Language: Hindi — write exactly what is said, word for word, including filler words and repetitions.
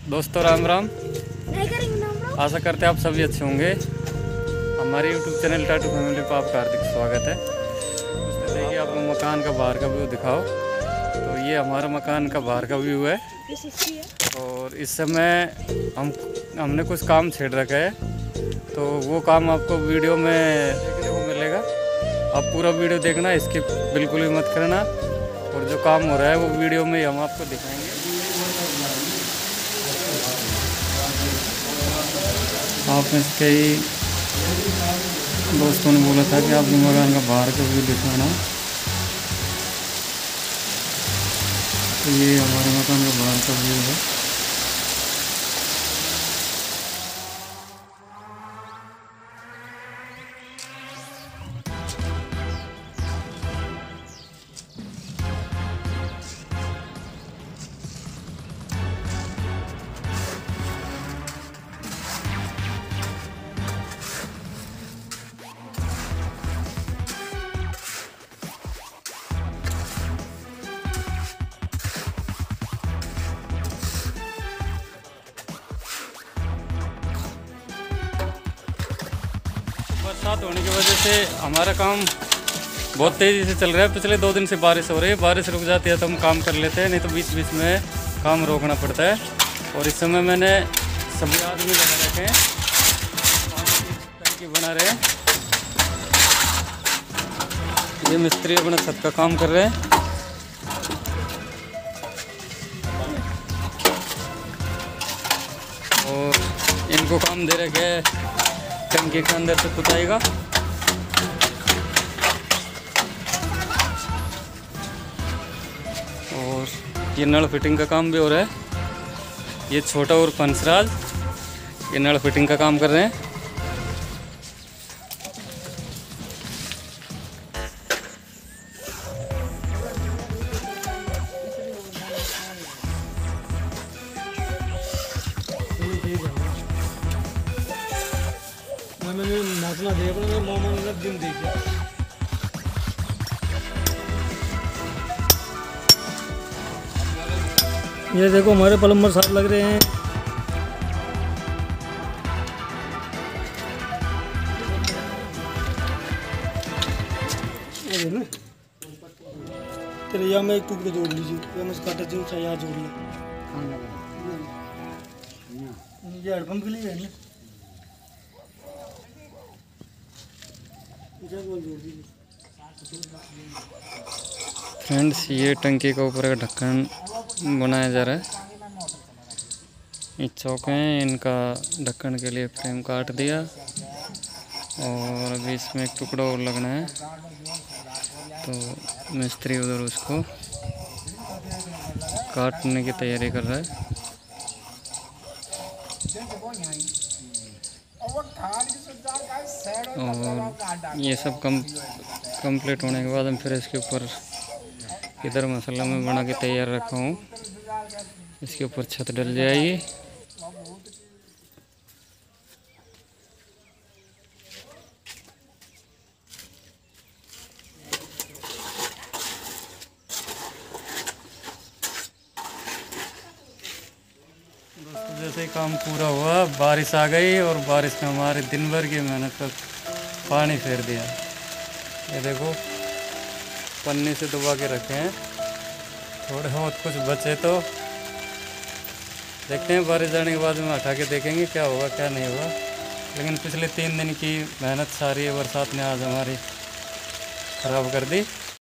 दोस्तों राम राम। नहीं करेंगे नाम राम। आशा करते हैं आप सभी अच्छे होंगे। हमारे यूट्यूब चैनल टाटू फैमिली पर आपका हार्दिक स्वागत है। उसने देखिए आपको मकान का बाहर का व्यू दिखाओ। तो ये हमारा मकान का बाहर का व्यू है और इस समय हम हमने कुछ काम छेड़ रखा है, तो वो काम आपको वीडियो में देखने को मिलेगा। आप पूरा वीडियो देखना, स्किप बिल्कुल भी मत करना। और जो काम हो रहा है वो वीडियो में हम आपको दिखाएंगे। आप में से कई दोस्तों ने बोला था कि आपने मकान का बाहर का व्यू दिखाना, तो ये हमारे मकान का बाहर का व्यू है। बरसात होने की वजह से हमारा काम बहुत तेज़ी से चल रहा है। पिछले दो दिन से बारिश हो रही है, बारिश रुक जाती है तो हम काम कर लेते हैं, नहीं तो बीच बीच में काम रोकना पड़ता है। और इस समय मैंने सभी आदमी लगा रखे हैं, टंकी बना रहे हैं। ये मिस्त्री अपना छत का काम कर रहे हैं। और इनको काम दे रखे है टंकी के अंदर से पुताएगा। और ये नल फिटिंग का काम भी हो रहा है। ये छोटा और पंचराज ये नल फिटिंग का काम कर रहे हैं। मैंने नाचना देख रहा मामा ने दिन देखा। ये देखो हमारे प्लम्बर साहब लग रहे हैं। ये ना तेरे यहाँ में एक टुकड़े जोड़ लीजिए, या मैं काटा जो चाहे यहाँ जोड़ ले। ये हेडपम्प के लिए है ना। फ्रेंड्स, ये टंकी के ऊपर का ढक्कन बनाया जा रहा है। ये चौके हैं, इनका ढक्कन के लिए फ्रेम काट दिया और अभी इसमें एक टुकड़ा और लगना है, तो मिस्त्री उधर उसको काटने की तैयारी कर रहा है। और ये सब कम कंप्लीट होने के बाद हम फिर इसके ऊपर इधर मसाला में बना के तैयार रखा हूँ, इसके ऊपर छत डल जाएगी। दोस्तों, जैसे ही काम पूरा हुआ बारिश आ गई और बारिश ने हमारे दिन भर की मेहनत पर पानी फेर दिया। ये देखो पन्नी से दबा के रखे हैं, थोड़े बहुत कुछ बचे तो देखते हैं। बारिश जाने के बाद में हटा के देखेंगे क्या होगा क्या नहीं होगा। लेकिन पिछले तीन दिन की मेहनत सारी बरसात ने आज हमारी ख़राब कर दी।